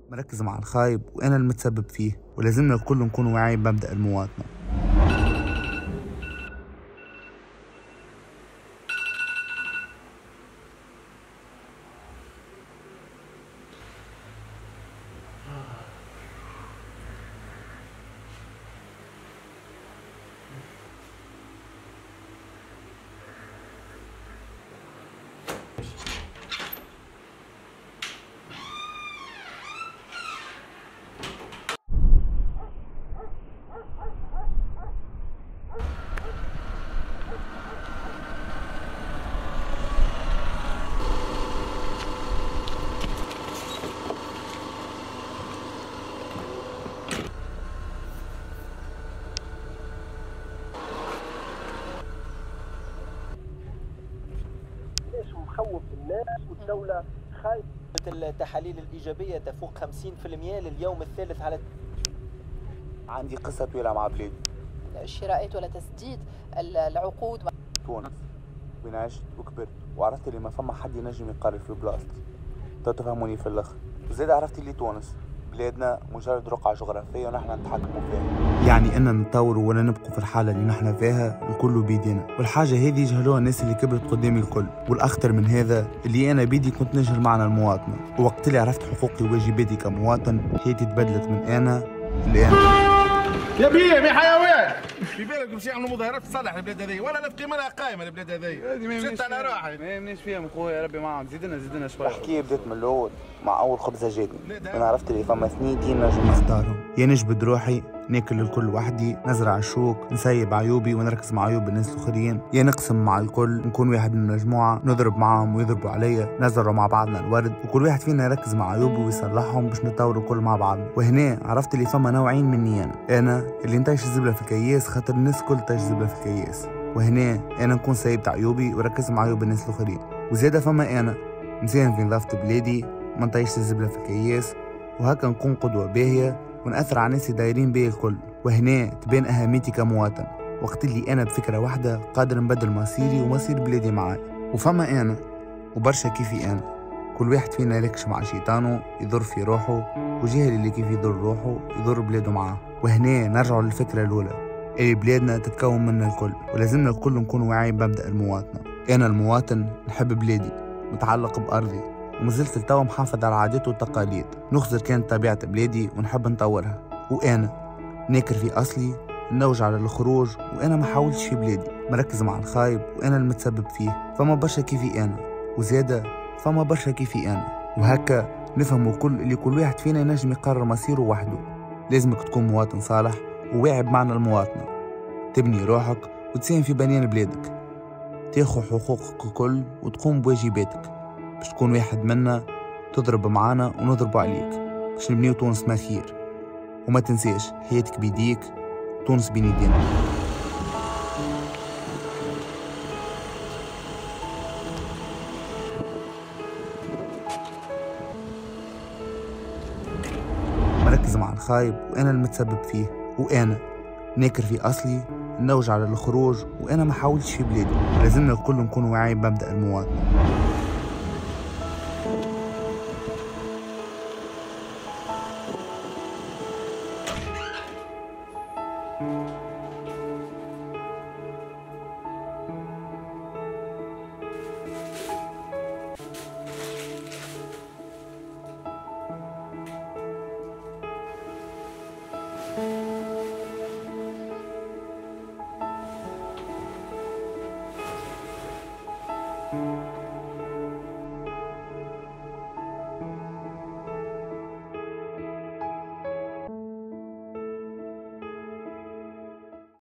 مركز مع الخايب وأنا المتسبب فيه، ولازمنا الكل نكون واعيين بمبدأ المواطنة. مخوف الناس والدولة خايفة. التحاليل الإيجابية تفوق 50% لليوم الثالث على عندي قصة طويلة مع بلادي، الشراءات ولا تسديد العقود. تونس وين عشت وكبرت، وعرفت اللي ما فما حد ينجم يقرر في بلاصتي. تفهموني في الاخر. وزيد عرفت اللي تونس بلادنا مجرد رقعة جغرافية ونحن نتحكموا فيها، يعني إننا نتطوروا ولا نبقوا في الحالة اللي نحن فيها الكل بيدينا. والحاجة هذه جهلوها الناس اللي كبرت قدامي الكل. والأخطر من هذا اللي أنا بيدي كنت نجهل معنى المواطنة، ووقت اللي عرفت حقوقي وواجباتي كمواطن حياتي تبدلت من أنا لأنا. يا بيه يا حيوان في بالك باش يعملوا مظاهرات تصلح البلاد هذه ولا لا تقيم لها قائمه البلاد هذه؟ شفت على روحي ما يهمنيش فيهم خويا، ربي معاهم. زيدنا شويه. الحكايه بدات من الاول مع اول خبزه جاتني. انا عرفت اللي فما ثنيتين نجم نختارهم، يا نجبد روحي ناكل الكل وحدي، نزرع الشوك، نسيب عيوبي ونركز مع عيوب الناس الاخرين، يا نقسم مع الكل نكون واحد من المجموعه نضرب معاهم ويضربوا عليا، نزرعوا مع بعضنا الورد وكل واحد فينا يركز مع عيوبه ويصلحهم باش نتطوروا الكل مع بعض. وهنا عرفت اللي فما نوعين مني، انا اللي نطيش الزبله في الكياس خاطر الناس الكل طيش الزبله في الكياس، وهنا انا نكون سايبت عيوبي وركزت مع عيوب الناس الاخرين. وزيادة فما انا نساهم في نظافه بلادي، ما نطيش الزبله في الكياس، وهكا نكون قدوه باهيه ونأثر على الناس دايرين بيا الكل. وهنا تبان أهميتي كمواطن، وقت اللي أنا بفكرة واحدة قادر نبدل مصيري ومصير بلادي معاي. وفما أنا وبرشا كيفي أنا، كل واحد فينا يلكش مع شيطانه يضر في روحه، وجاهل اللي كيف يضر روحه يضر بلاده معاه. وهنا نرجع للفكرة الأولى اللي بلادنا تتكون منا الكل، ولازمنا الكل نكون واعيين بمبدأ المواطنة. أنا المواطن نحب بلادي، متعلق بأرضي، ومازلت لتوا محافظ على العادات والتقاليد، نخزر كانت طبيعة بلادي ونحب نطورها. وأنا ناكر في أصلي، نوج على الخروج، وأنا ما حاولتش في بلادي، مركز مع الخايب وأنا المتسبب فيه. فما برشا كيفي أنا، وزيادة فما برشا كيفي أنا، وهكا نفهموا كل اللي كل واحد فينا ينجم يقرر مصيره وحده. لازمك تكون مواطن صالح وواعي بمعنى المواطنة، تبني روحك وتساهم في بنيان بلادك، تاخو حقوقك الكل وتقوم بواجباتك باش تكون واحد منا، تضرب معانا ونضربوا عليك باش نبنيو تونس ما خير. وما تنساش حياتك بيديك، تونس بين يدينا. مركز مع الخايب وأنا المتسبب فيه، وأنا ناكر في أصلي، نوج على الخروج، وأنا ما حاولتش في بلادي. لازمنا الكل نكون واعيين بمبدأ المواطنة.